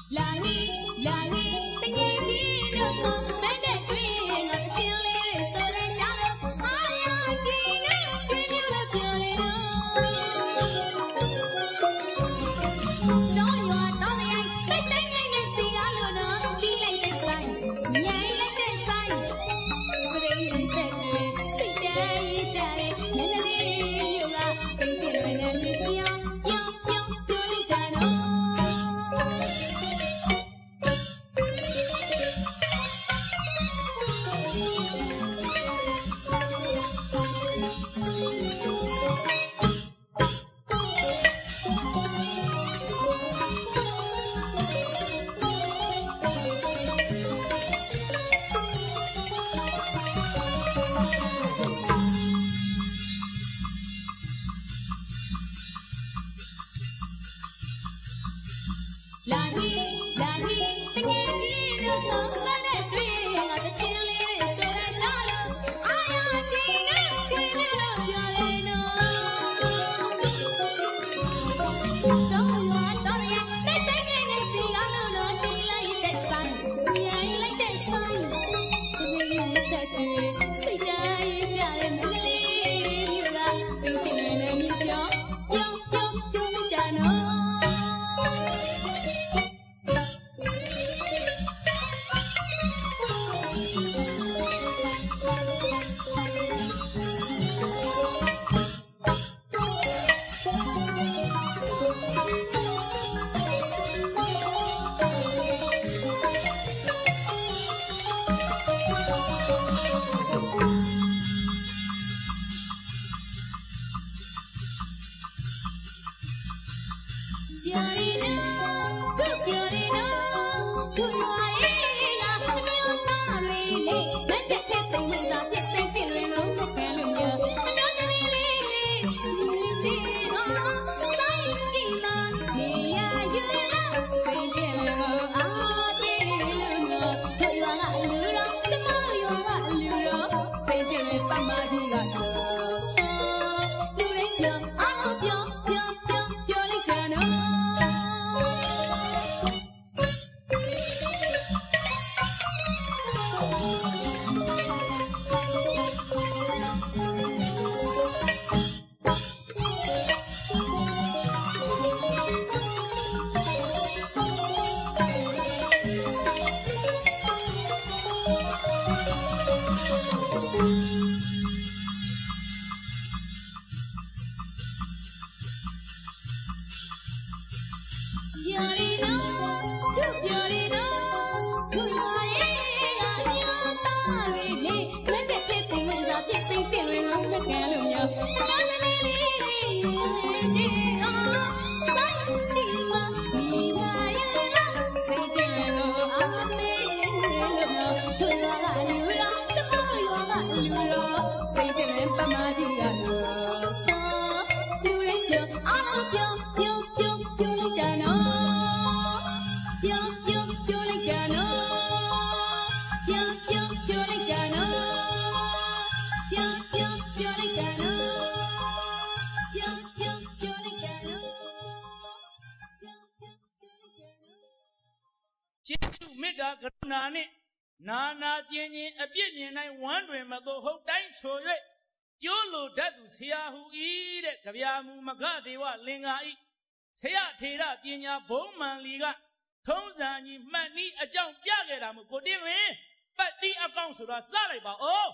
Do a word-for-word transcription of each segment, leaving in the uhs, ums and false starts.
Nana Jenny, a billion and wondering about the whole time so it. Jolo Dadus here who eat it, Kaviamu Magadi, what Linga eat. Say, Tera, Dinya, Bowman Liga, Tonzani, Mani, a jump Yagaramu, good evening, but the accounts of a Saliba. Oh!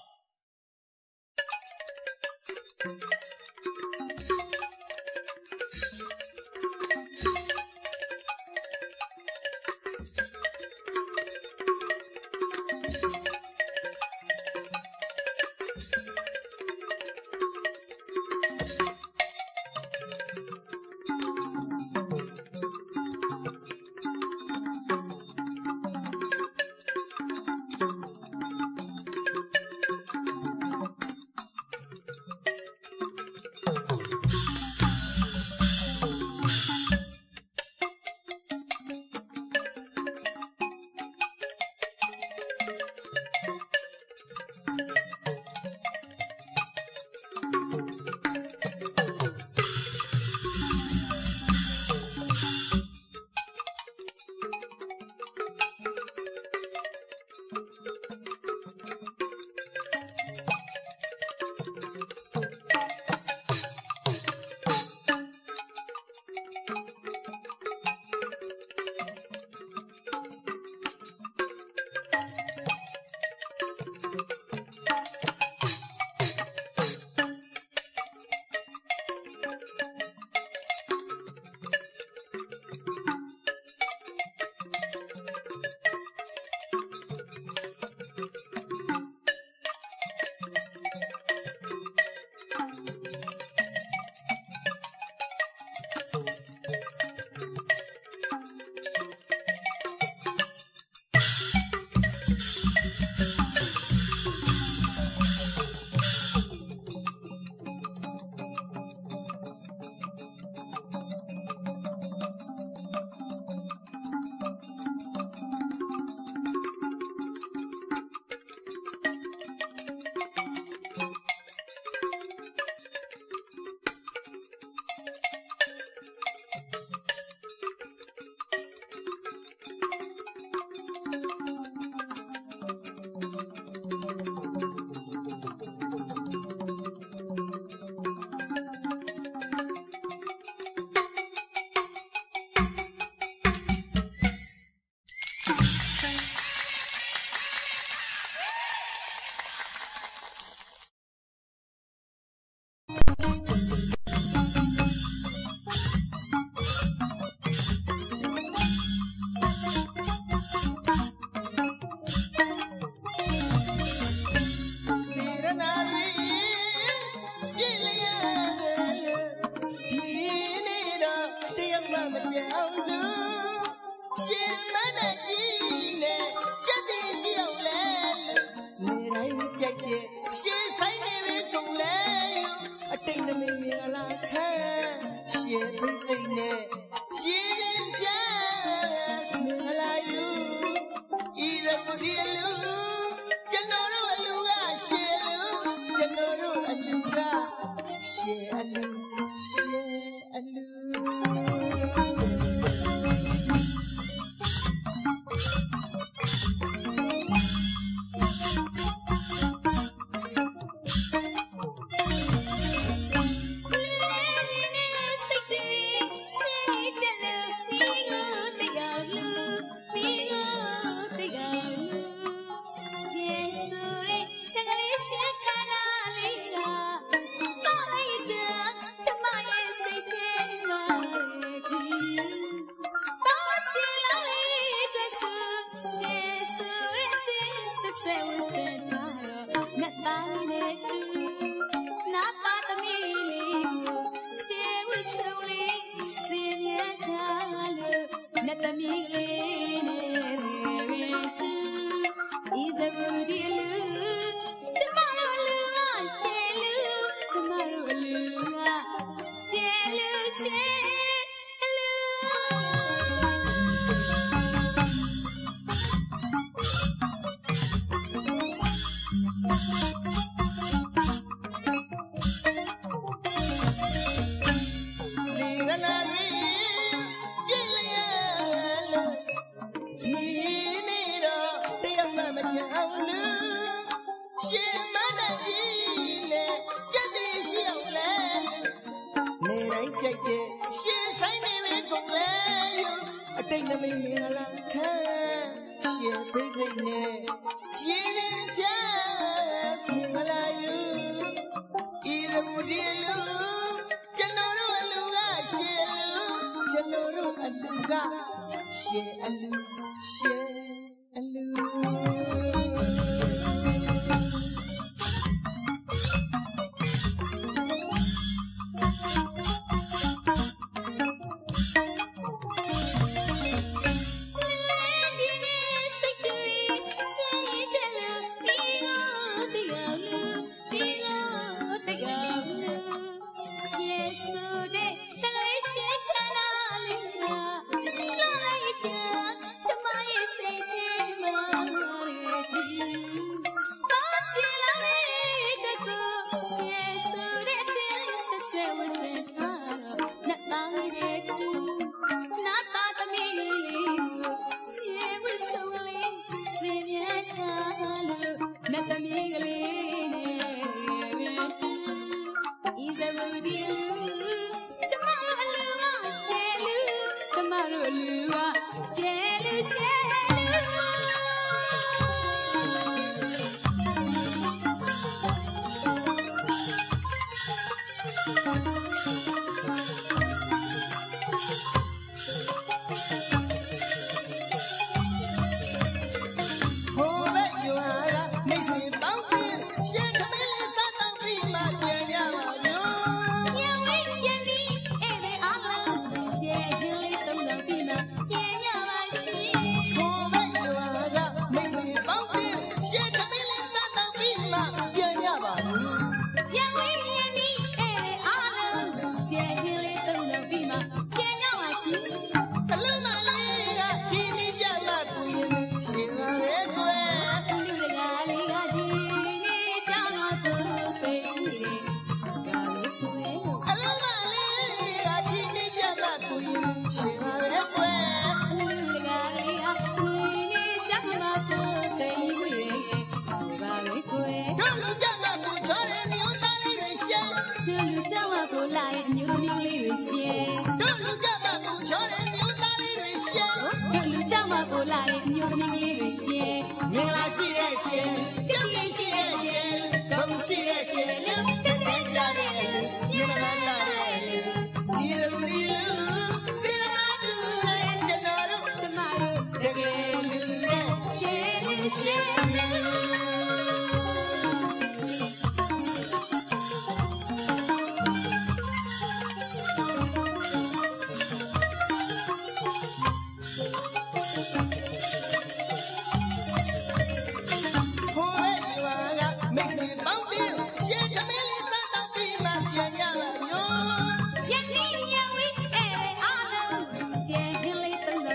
လူရှင်မနဲ့ကြီးနဲ့ကြက်တင်ရှိအောင်လဲနေတိုင်းကြိုက်တဲ့ရှင်ဆိုင်နေပဲကုန်လဲအတိတ်နမင်းမင်္ဂလာခံရှင်ဖိတ်သိမ့်နဲ့ရှင်ရင်ပြမင်္ဂလာယူဤသဘုဒ္ဓလူကျွန်တော်တို့အလူကရှင်လူကျွန်တော်တို့အလူကရှင်အလူရှင်အလူ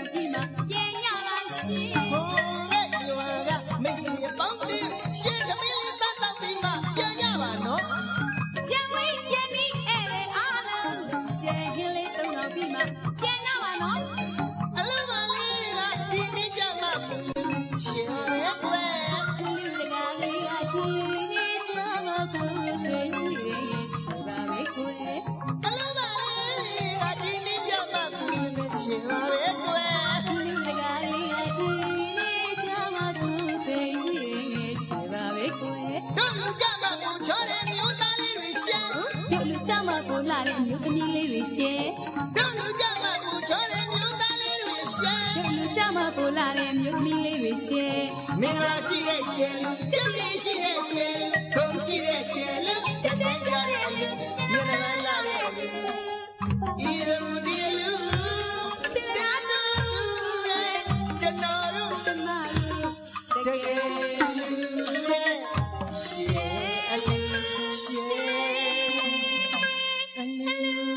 ပြီးမှပြန်ရပါရှင်ဟိုရဲ့ကျွာကမိတ်ဆွေပေါင်းတင်ရှင်းသမီးလေးသားတော့ပြီးမှပြန်ရပါနော်ရဝိပြန်ဒီအဲ့ဒါအားလုံးရှယ်ကလေးတုံးတော့ပြီးမှပြန်ရပါနော်အလုံးမလေးကဒီနေ့ကြမှာရှင်းရဲကွယ်လူတကာလေးကချီနေချာမကိုသိရရဲ့ဆိုပါပဲကွယ်အလုံးမလေးကဒီနေ့ကြမှာရှင်းပါပဲကွယ်လူတကာလေးကချီနေချာမကိုသိရရဲ့ဆိုပါပဲကွယ်တို့လူကြမှာကိုချောတဲ့မျိုးသားလေးတွေရှင်းတို့လူချမှာပို့လာတဲ့မျိုးသမီးလေးတွေရှယ်တို့လူကြမှာကိုချောတဲ့မျိုးသားလေးတွေရှင်းတို့လူချမှာပို့လာတဲ့မျိုးသမီးလေးတွေရှယ်မင်္ဂလာရှိတဲ့ရှယ်လူကျက်တဲ့ရှိတဲ့ရှယ်လူဂုဏ်ရှိတဲ့ရှယ်လူတက်တဲ့ကြတဲ့လူမျက်နှာလာတဲ့လူဤလူဒီလူစေနာလူရဲ့ကျွန်တော်တို့သမားတို့တကယ်လူရဲ့ရှယ်အလေးရှယ်အလေး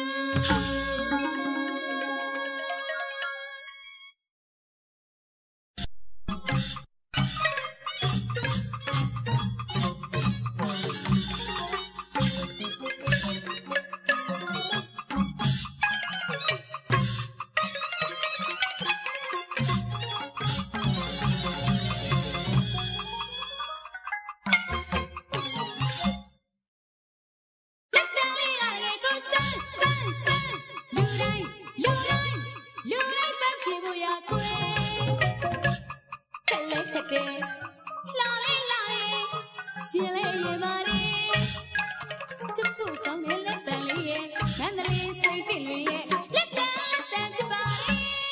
တက်တန်လေးကလည်းကိုစမ်းစမ်းစမ်းလူတိုင်းလူတိုင်းလူတိုင်းပဲဖြစ်ဖို့ရခွေခက်လေးခက်တယ်လှလေးလှလေးရှင်လေးရေပါလေချစ်ဖို့ကောင်းတဲ့လက်တန်လေးရဲ့မန္တလေးစိတ်တိလေးရဲ့လက်တန်လက်တန်ချပါလေ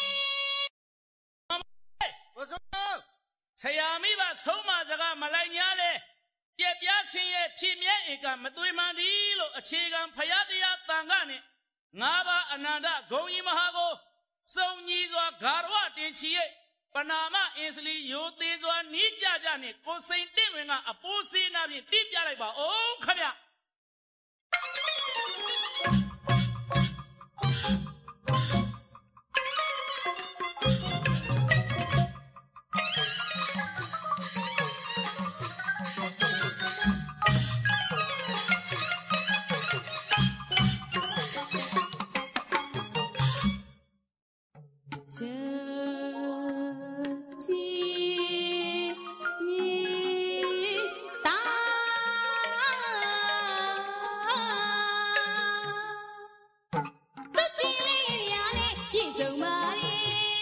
ဘုဆိုဆရာမိဘဆုံးမစကားမလိုက်ညာလေပြက်ပြားဆင်းရဲ့ဖြစ်မြဲဧကမသွေမှန်သည်လို့အခြေခံဖယားတရားတန်ခါနဲ့ငါးပါးအနန္တဂုံကြီးမဟာကိုစုံညီစွာဂါရဝတင်ချီရဲ့ပနာမအင်းစလီယိုသေးစွာနီးကြကြနဲ့ကိုစိန်တင့်ဝင်ကအပိုးစေးနာဖြင့်တိပြလိုက်ပါအောင်ခမရချာချီမြေတာတုတ်တီလေးရနဲ့ပြည့်စုံပါလေ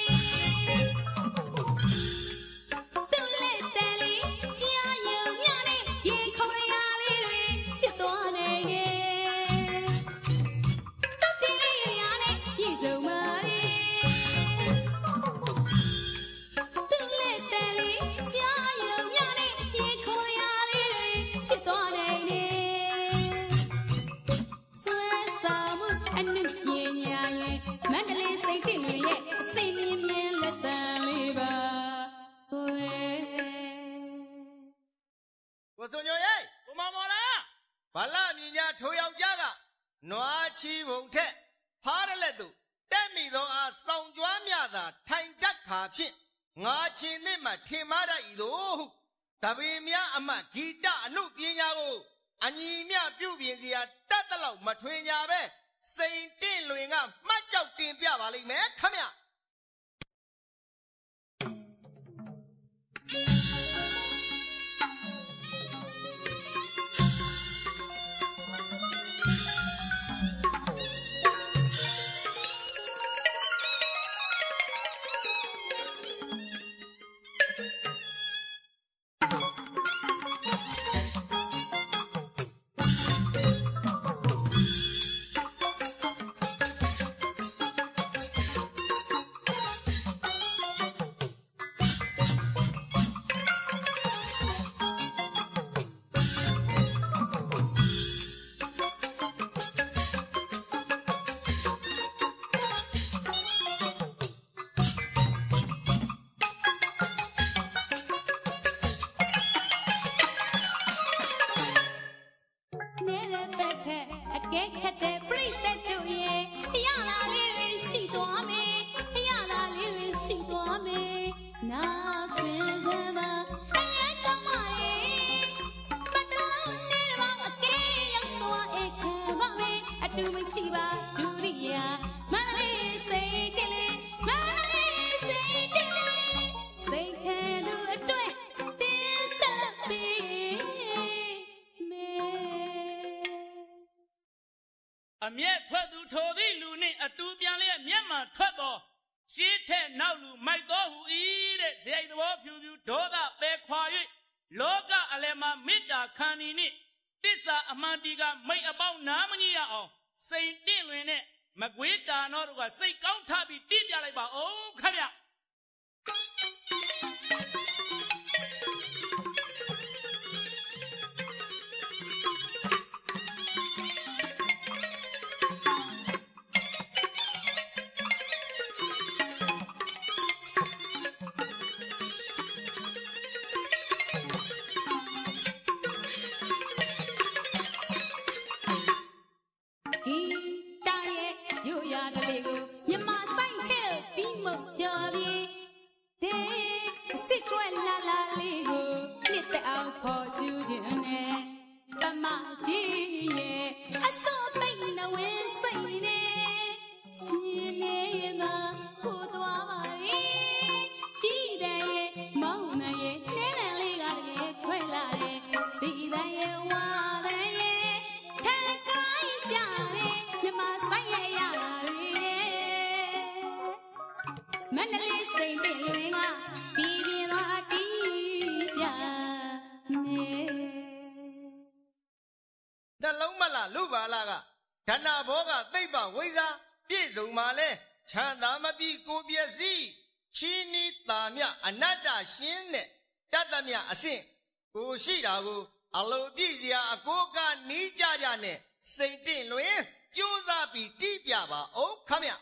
သူ့လက်တန်လေးကြားရုံညနဲ့ရေခုံရလေးတွေချစ်သွားနေတယ်တုတ်တီလေးရနဲ့ပြည့်စုံပါလေ သူ့လက်တန်လေးကြားရုံညနဲ့ရေခုံရလေးတွေချစ်သွားနိုင်တယ်ဆွဲဆောင်မှုအနုပညာရဲ့မန္တလေးစိတ်တင်တွေရဲ့အစိမ့်မြင်မြင်လက်တန်လေးပါဟိုရဲ့ဘုဆိုညိုရဲ့ကိုမောင်မော်လားဘာလမြညာထိုယောက်ျားကနွားချီပုံထက်ဖားရလက်သူတက်မိသောအားစောင်ကြွားမြသာထိုင်တက်ခါဖြင့်ငါချင်းနဲ့မှထင်မားတတ်၏တို့ဟုတပင်များအမတ်ဂီတအနုပညာကိုအညီမြပြုပြင်စရာတတ်တလောက်မထွင်ညာပဲစိန်တင့်လွင်ကမှတ်ကြောက်တင်ပြပါလိမ့်မယ်ခမရတရှိသွားမယ်နာဆင်းစမ်းပါအရင်ကမှရဲ့ပတ်တလုံးလေးတော့အကဲရောက်စွာအခါပါမယ်အတူမရှိပါဒုရိယာမန္တလေးစိတ်တလေးမန္တလေးစိတ်တလေးစိတ်ခံသူအတွက်တင်းဆက်ပေးမယ်အမျက်ထွက်သူထိုသည့်လူနှင့်အတူပြန်လျက်မျက်မှန်ထွက်သောရှေးထက်နောက်လူမိုက်တော်ဟူ၏တဲ့ဇေယိသဘောဖြူဖြူဒေါသပဲခွာ၍လောကအလယ်မှာမေတ္တာခံနေနှင့်တစ္ဆာအမှန်တီကမိတ်အပေါင်းနားမငြိရအောင်စိန်တင့်လွင်နဲ့မကွေးတာနောတို့ကစိတ်ကောင်းထားပြီးတင့်ပြလိုက်ပါအောင်ခဗျဓဏဘောကသိပ္ပဝိဇ္ဇာပြည့်စုံမှလဲချမ်းသာမပြီးကိုပျက်စီးချီးနီးတာမြအနတ္တရှင်းတဲ့တတ္တမြအဆင့်ကိုရှိတာကိုအလိုပြည့်စရာအကိုကနီးကြကြနဲ့စိတ်တင့်လွင်ကြိုးစားပြီးတိပြပါအောင်ခမ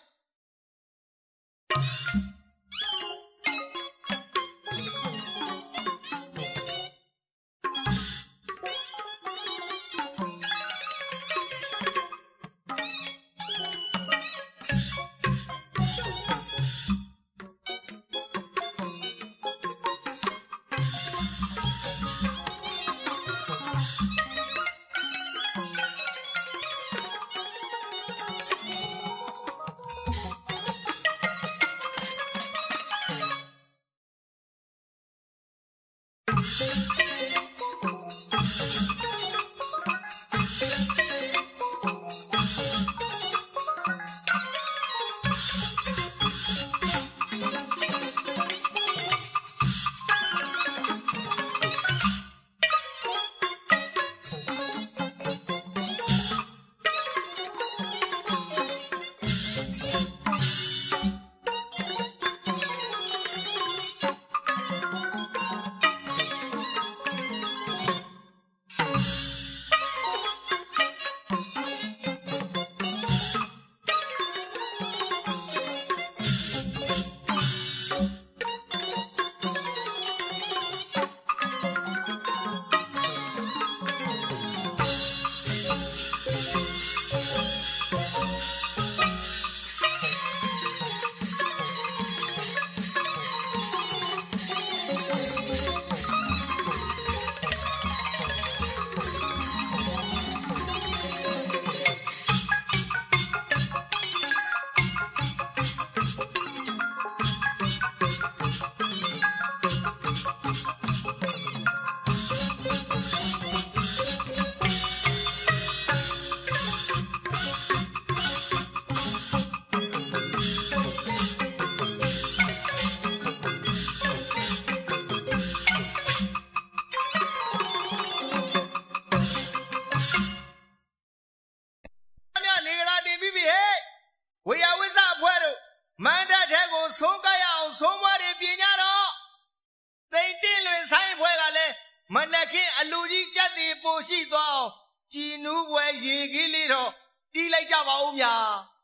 ရှိသွားအောင်ကြည်နူးပွဲရေကြီးလေးတော့တီးလိုက်ကြပါဦးများ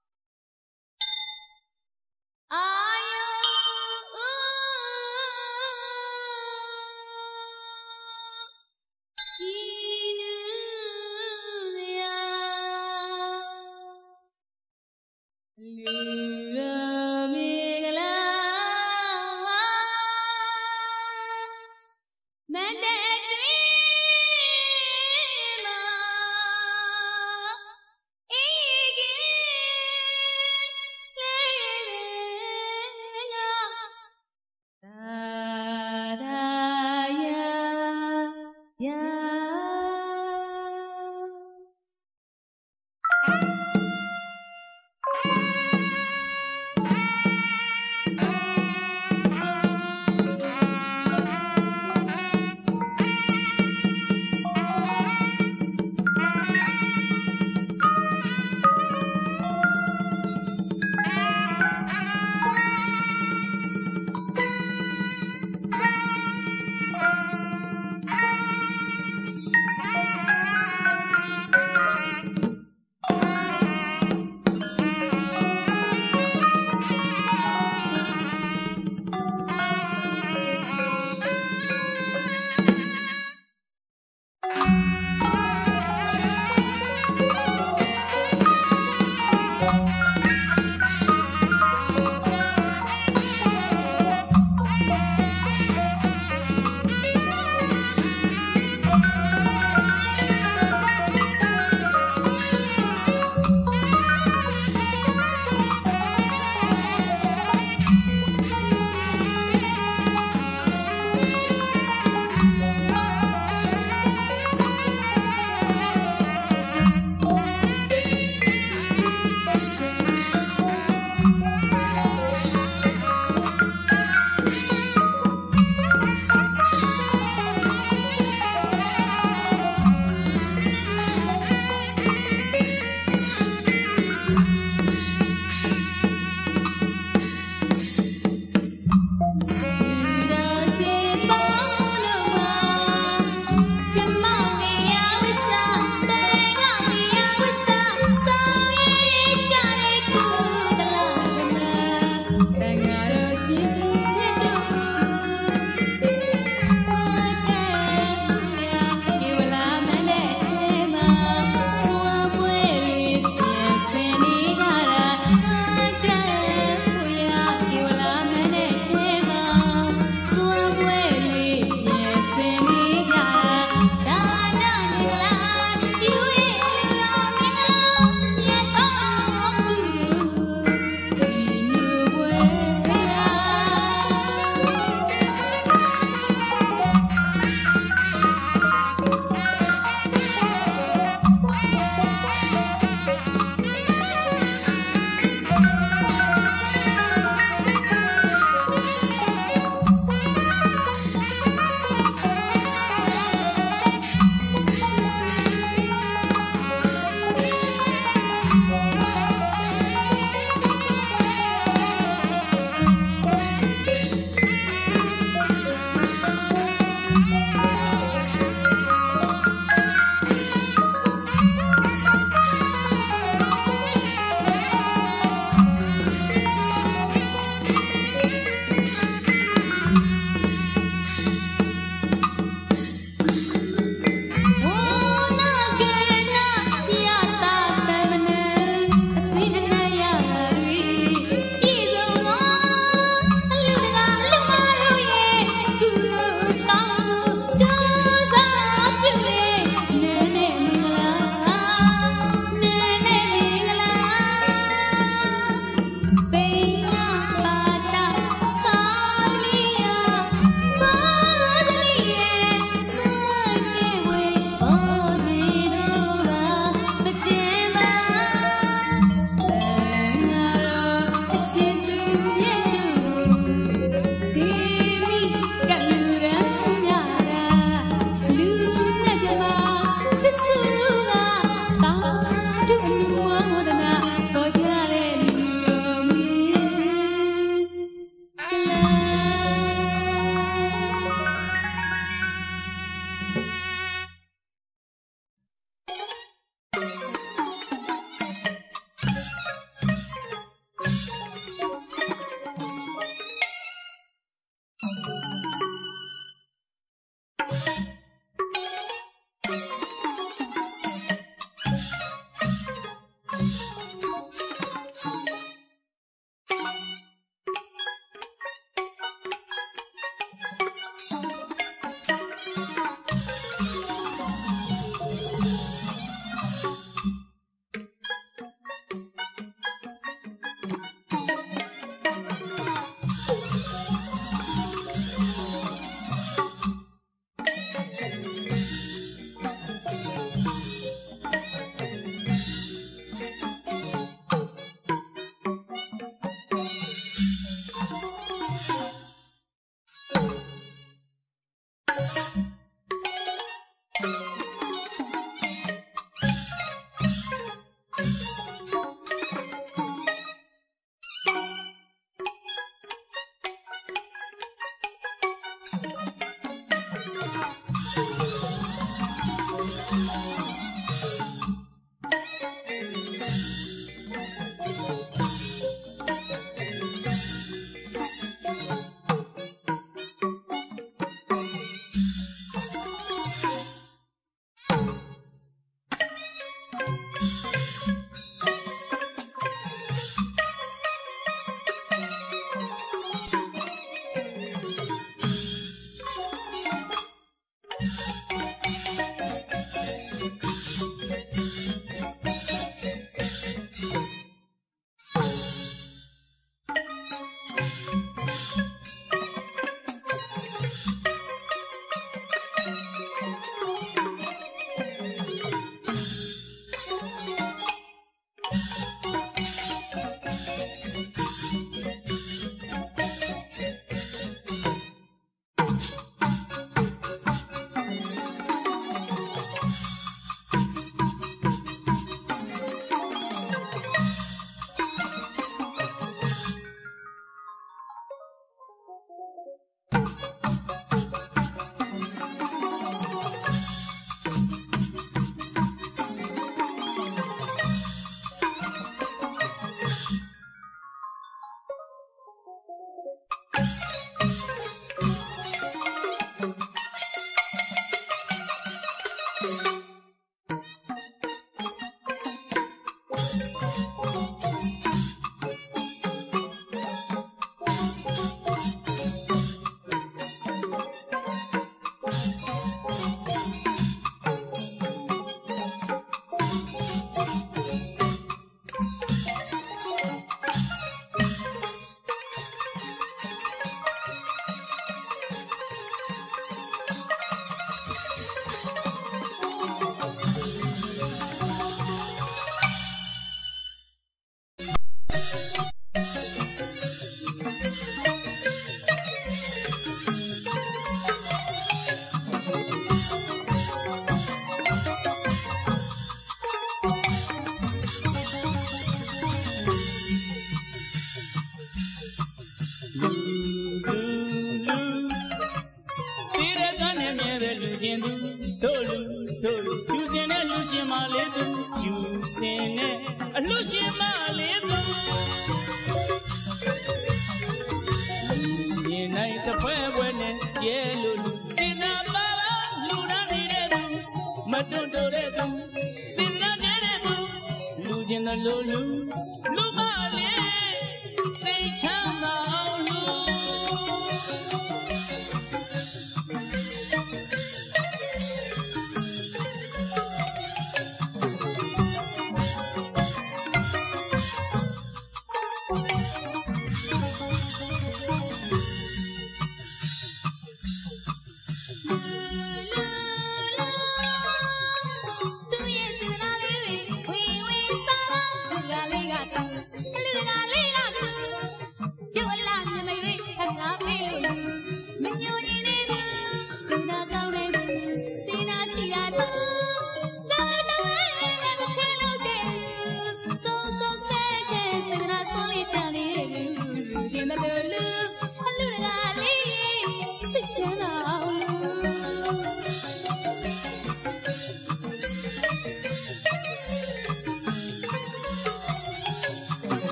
အာယုကြည်နူးရာလူရမေကလာ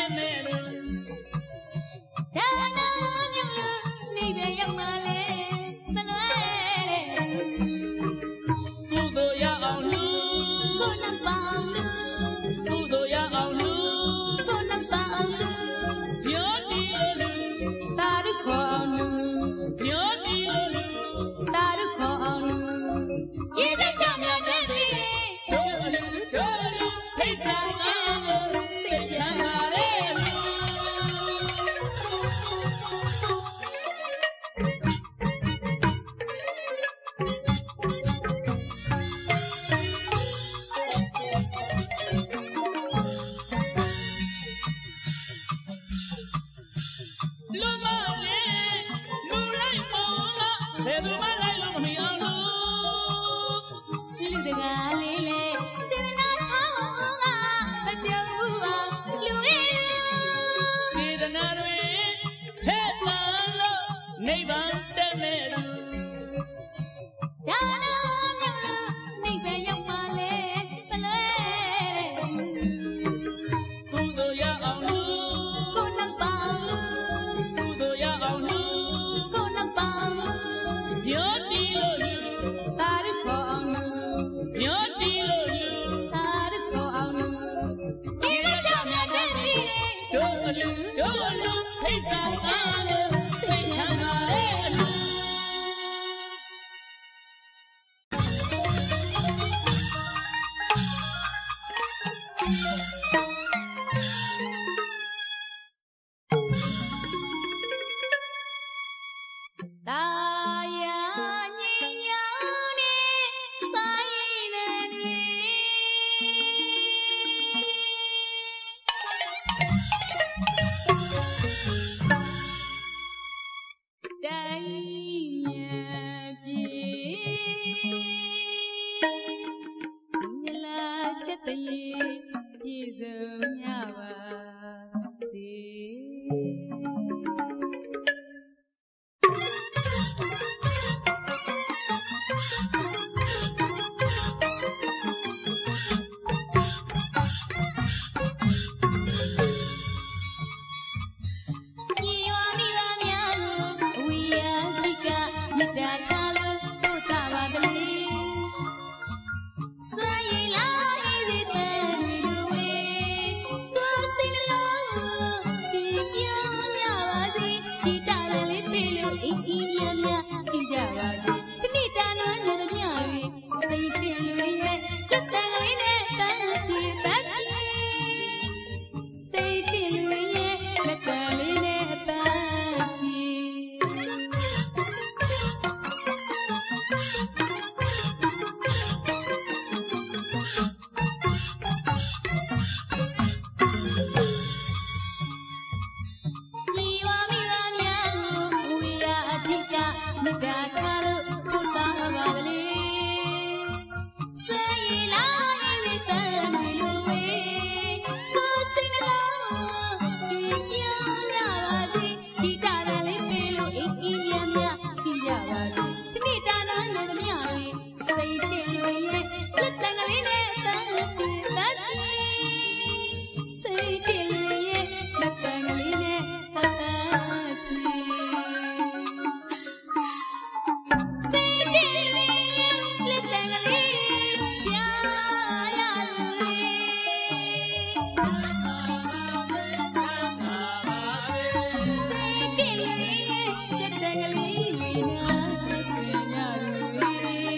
မဲ့သူဒါနာမြူနေပဲရောက်မှလဲမလွဲတဲ့ကုသိုလ်ရအောင်လူကိုနပောင်လူကုသိုလ်ရအောင်လူကိုနပောင်လူပြောဒီလိုလူသာဓုခေါ်အောင်လူပြောဒီလိုလူသာဓုခေါ်အောင်လူရေစက်ချမြတ်တဲ့ပြီတို့လူတို့လူဖိတ်ဆောင်အောင်စိတ်ချမ်းသာတဲ့လူ လူမလေးလူလိုက်ပေါ်လာဘယ်သူမှလိုက်လို့မမီအောင်လို့လူတကားလေးလေစေတနာထောင်းကမကြုံဘူးအောင်လူတွေစေတနာတွေထက်သန်လို့နိဗ္ဗာန်တက်မဲ့သူဒါနာမြူနေပဲရောက်မှလဲမလွဲတဲ့ကုသိုလ်ရအောင်လူကိုနပောင်လူကုသိုလ်ရအောင်လူကိုနပောင်လူပြောဒီလိုလူသာဓုခေါ်အောင်လူပြောဒီလိုလူသာဓုခေါ်အောင်လူရေစက်ချမြတ်တဲ့ပြီတို့လူတို့လူဖိတ်ဆောင်အောင်လို့စိတ်ချမ်းသာတဲ့လူတာယာညင်ညောင်းနေဆိုင်နေပြီတိုင်းမြတ်ပြီမြလာချက်တရေပြည့်စုံရပါစေ ညီဝမိဘများကိုဝိယတိကမေတ္တာထားလို့ပို့တာပါကလေးစာရည်လာရေးတဲ့တွေလိုဝေကိုယ်စိတ်နှလုံးရှင်ပြောင်းကြပါစေဒီတာလေးပေးလို့အင်းအင်းမြမြရှိကြပါစေဒီနေ့တာနာနေသမျှတွေစိတ်တည်ရဲ့လက်တန်လေးနဲ့တန်းကြည့်ပတ်ကြည့်စိတ်တည်ရဲ့လက်တန်လေးနဲ့ပန်းကြည့်ညီဝမိဘများကိုဝိရအဓိကမေတ္တာထားလို့ပို့တာပါကလေးစေရလာရေးတဲ့တွေလိုဝေကိုယ်စိတ်နှလုံးရှင်ပြောင်းကြပါစေဒီတာလေးပေးလို့အင်းအင်းမြတ်မြတ်ရှိကြပါစေဒီနေ့တာနာနေသမျှတွေစိတ်တည်လို့ရဲ့လက်တန်ကလေးနဲ့တန်းကြည့်ပတ်ကြည့်စိတ်တည်လို့ရဲ့လက်တန်ကလေးနဲ့တန်းကြည့်စိတ်တည်လို့ရဲ့လက်တန်ကလေးကြားရလို့စိတ်တည်လို့ရဲ့လက်တန်ကလေးတွေနာဆင်ရလို့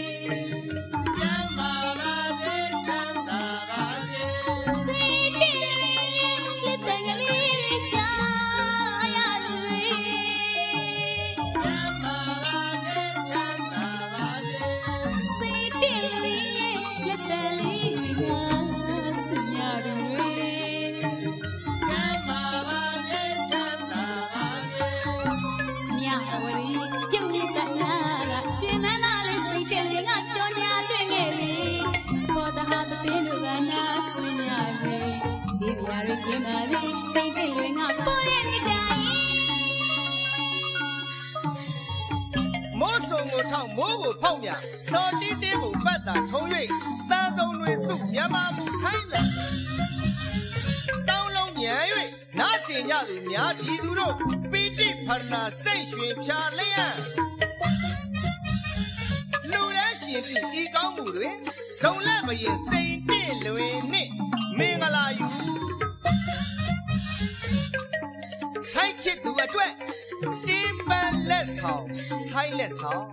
ကျမ်းမာပါစေချမ်းသာပါစေစိတ်တည်ရဲ့လက်တန်ကလေးတွေကြားရလို့ကျမ်းမာပါစေချမ်းသာပါစေစိတ်တည်ရဲ့လက်တန်လေးတွေကဆင်ရလို့ကျမ်းမာပါစေချမ်းသာပါစေမြဝရီပြုံးနေတဲ့နာကရှင်မန်းသားလေးစိတ်တည်လေးကကြောညာတွေ့ခဲ့ပြီဘောတဟာတသိတို့ကနာဆွေးညာပြီဒီပြားရကျင်းပါသည်စိတ်တည်လေးကပေါ်ရနေတိုင်းမိုးစုံကိုထောက်မိုးကိုဖောက်မြစော်တီးတင်းကိုပတ်တာထုံ၍တန်ကုံတွေစုမြန်မာမှုဆိုင်လက်တောင်းလုံးညံ၍ နာရှင်ကြသူများပြည်သူတို့ပီတိဖဏာစိတ်ရွှင်ဖြာလျက်လူရဲရှင်ပြုဤကောင်းမှုတွေဇုံလက်မရင်စိန်တင့်လွင်နှင့်မင်္ဂလာယူဆိုင်ချစ်သူအတွက်ဒီပန်လက်ဆောင်ဆိုင်လက်ဆောင်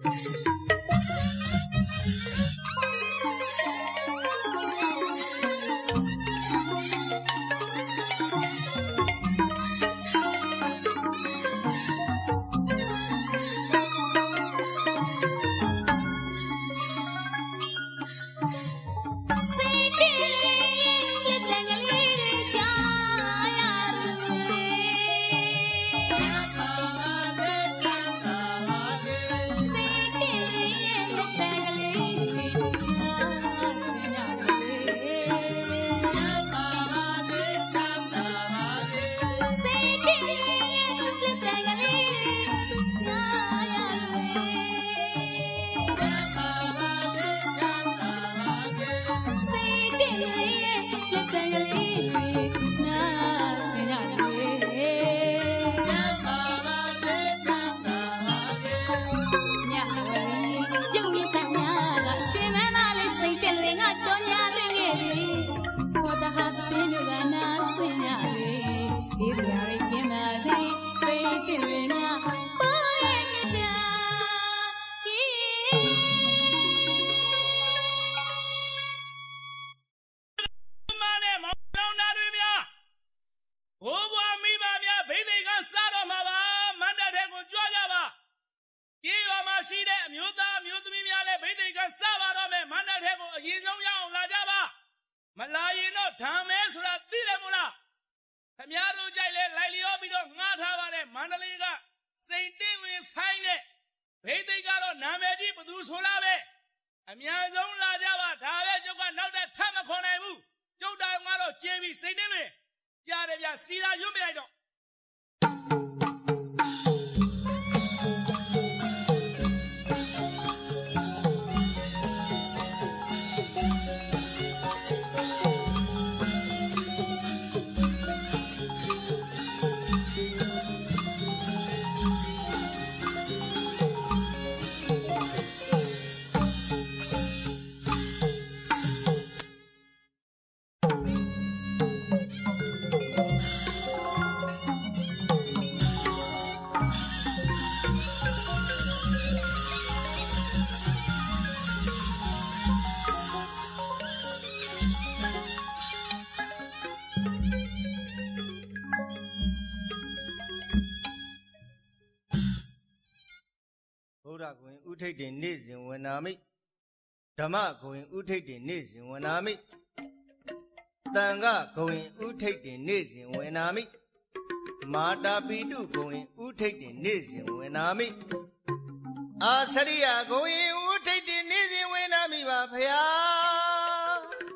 ဥထိတ်တင်နေ့စဉ်ဝန်နာမိဓမ္မဂုံဥထိတ်တင်နေ့စဉ်ဝန်နာမိတန်ခဂုံဥထိတ်တင်နေ့စဉ်ဝန်နာမိမာတာပိတုဂုံဥထိတ်တင်နေ့စဉ်ဝန်နာမိအာစရိယဂုံဥထိတ်တင်နေ့စဉ်ဝန်နာမိပါဖယား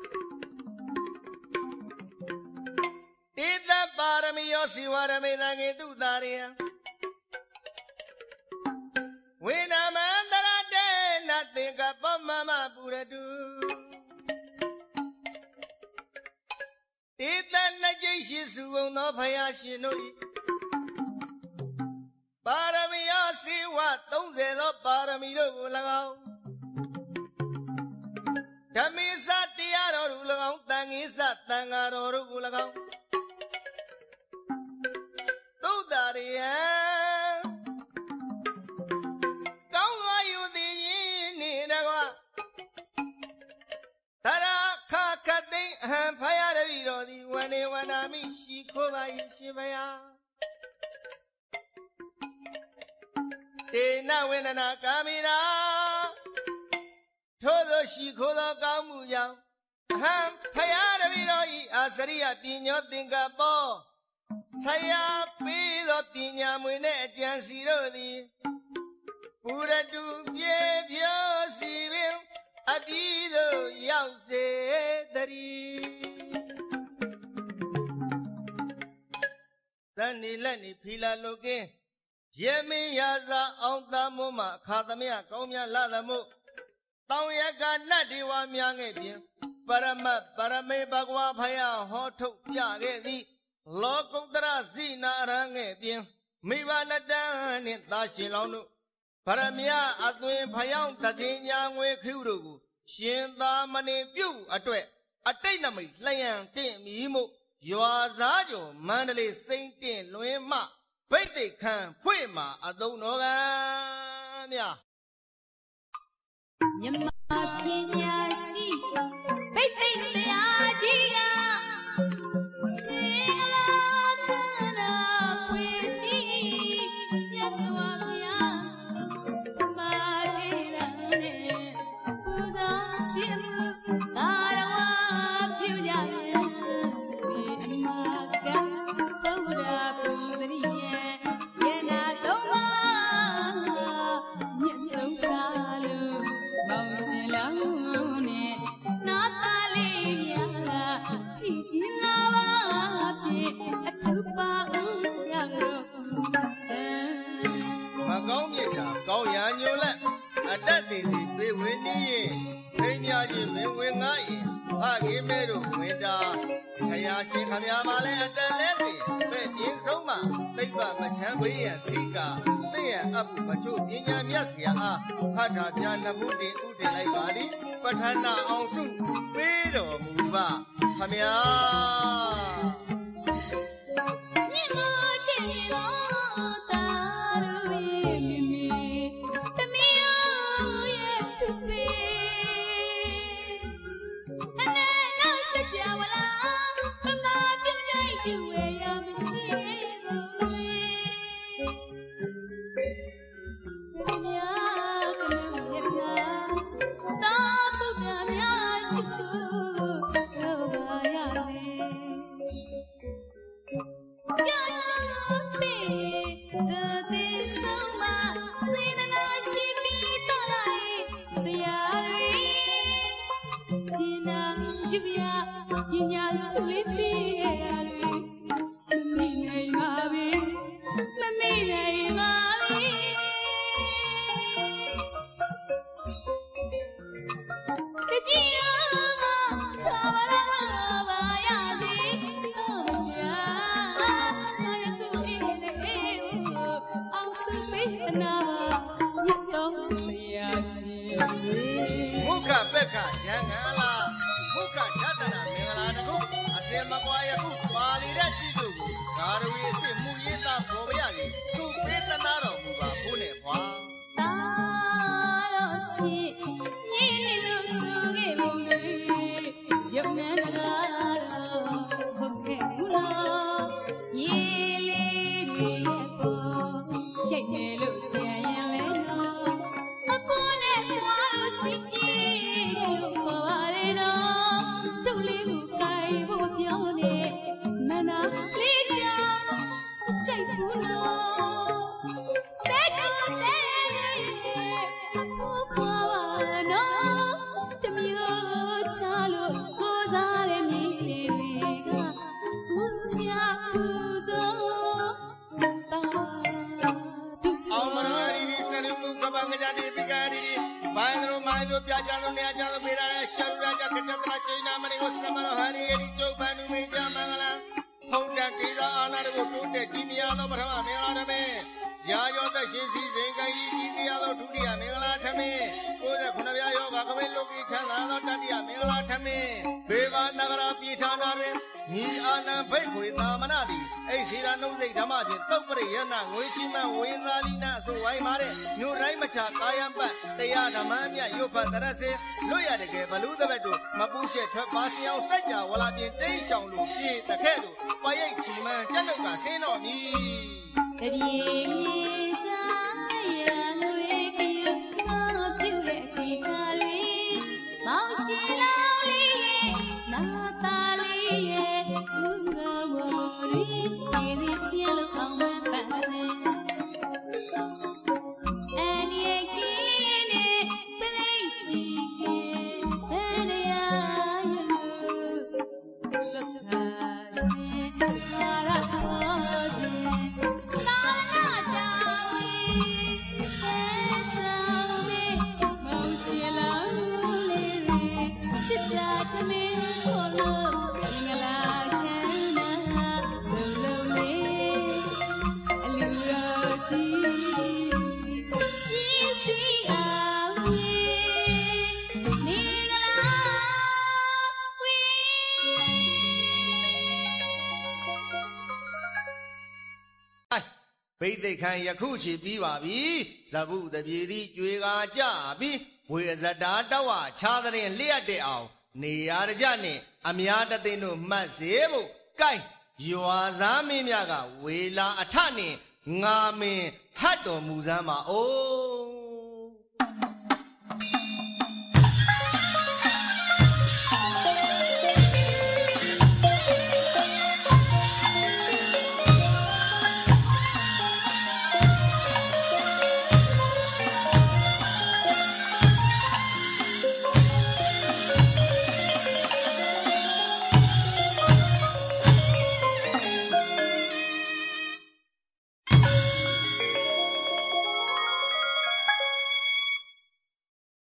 တေတပါရမီယောစီဝရမေသကေတုတာရိယဝိနာမန္တရတေနတေကပမမပုရတုတေတနကျိရှိစုုံသောဖယားရှင်တို့၏ပါရမီယောစီဝသုံးဆယ်သောပါရမီတို့ကို၎င်းဓမ္မိစတရားတော်တို့၎င်းတန်ခင်းစတန်ဃာတော်တို့ကို၎င်းသုတ္တရိယဟံဖယားတပည့်တော်သည်ဝန္နေဝန္နာမိရှိခိုးပါ၏ရှင်ဖယားတေနဝေနနာကာမိနာထို့သောရှိခိုးသောကောင်းမှုကြောင့်ဟံဖယားတပည့်တော်၏အာစရိယပညောသင်္ကပောဆရာပေးသောပညာမွေနှင့်အကျံစီတို့သည်ပုရတုပြေဖြောစီပင်အပြည်သို့ရောက်စေတည်းသန်နေလက်နေဖီလာလုကင်းရေမင်းရာဇာအောင်သားမိုးမှာအခါသမယကောင်းမြတ်လာသမို့တောင်ရကနတ်ဒီဝါများငယ်ပြင်ပရမတ်ပရမေဘဂဝါဖယားဟောထုတ်ပြခဲ့သည် Lokutara Zina Range, Miva Nadan, Dashin Lonu, Paramia, Adwin Payang, Tazin Yang We Kuru, Shinda Mani View, Atwe, Atenami, Layan, Tim, Yimu, Yoazajo, Mandali, Saint Tin, Luima, Pete Kan, Puima, Adonoga. Yamakinya shi, Pete Seajiga, Nigalana, Pwiti, Yaswamia, Marina, Puza, Tim, Tarawa, Puya, Maka, Pura, Pudria, Yena Toma, Yasokalu. Mausilane, Natalia, Tijinawati, Atupa Usiaro. Magomia, Goyan Yola, a that is it, we win. Penyaji, we win. I give me to Winda, Sayashi, Kamiamale, and the Lady, but in Soma, they got Machambi and Sika, they are up Machu, Pinya Miasia, Hata Jana Budi, Uti Laibadi, but Hana also, Widow Muba, Kamia. Come in, oh, love, sing a like ဘိသိက်ခံယခုချီပြီးပါပြီဇဗုတပြေသည်ကြွေကားကြပြီးဝေဇတာတောက်ဝခြားတဲ့လျက်တဲ့အောင်နေရကြနဲ့အများတသိန်းတို့မှတ်စေဖို့ကိုင်းရွာသားမင်းများကဝေလာအထနှင့်ငါမင်းဟတ်တော်မူစမ်းပါအိုး